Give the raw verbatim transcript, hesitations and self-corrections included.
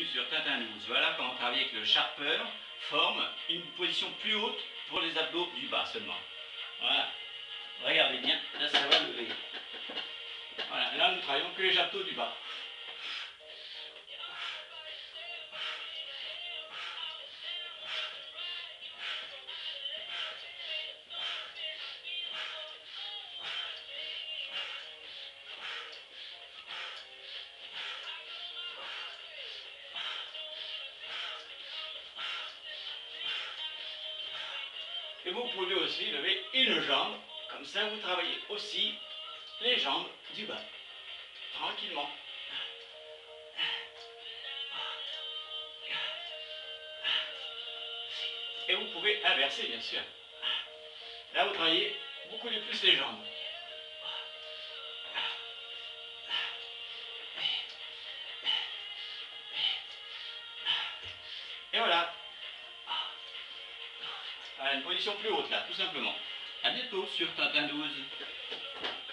bienvenue sur Tintin douze. Voilà comment travailler avec le Sharper forme une position plus haute pour les abdos du bas seulement. Voilà. Regardez bien, là ça va lever. Voilà, là nous travaillons que les abdos du bas. Et vous pouvez aussi lever une jambe, comme ça vous travaillez aussi les jambes du bas, tranquillement. Et vous pouvez inverser bien sûr. Là vous travaillez beaucoup plus les jambes. Et voilà. Voilà une position plus haute là, tout simplement. A bientôt sur Tintin douze.